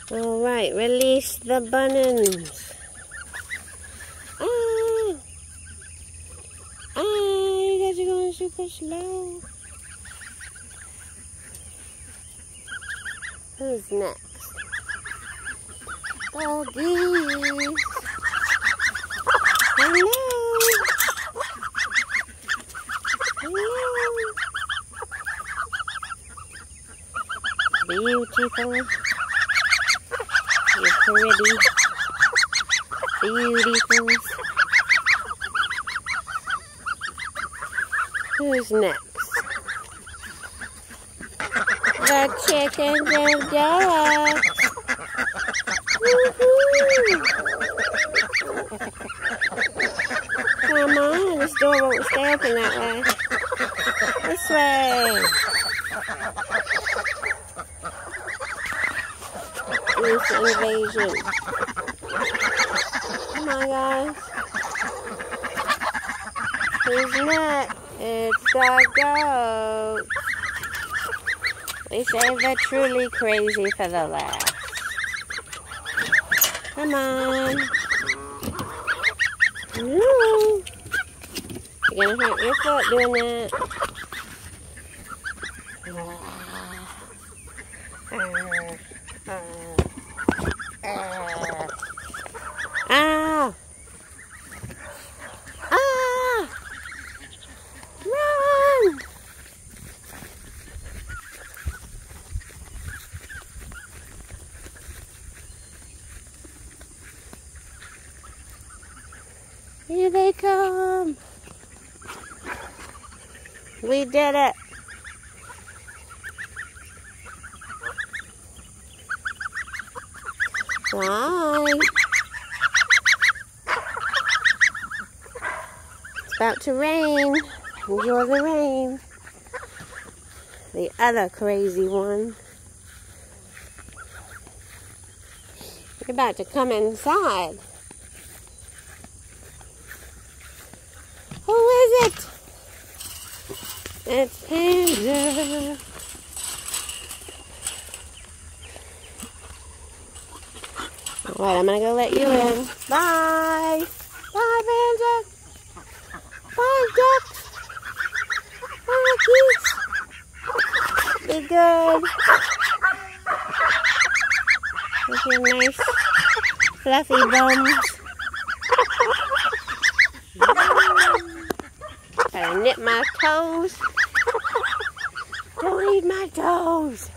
Alright, release the bunnins. You guys are going super slow. Who's next? Doggies. Hello. Hello. Beautiful. You're pretty. Beautiful. Who's next? The chickens and ducks. Come on, this door won't stay open that way. This way. Goose invasion. Come on, guys. Who's next? It's the goat. They save the truly crazy for the last. Come on. No. You're gonna hurt your foot doing that. Ah! Ah! Run! Here they come. We did it. Bye. It's about to rain. Enjoy the rain. The other crazy one. You're about to come inside. Who is it? It's Panda. Alright, I'm gonna go let you in. Bye! Bye, Panda! Bye, ducks! Bye, geese! Be good! With your nice, fluffy bums. Gotta nip my toes. Don't eat my toes.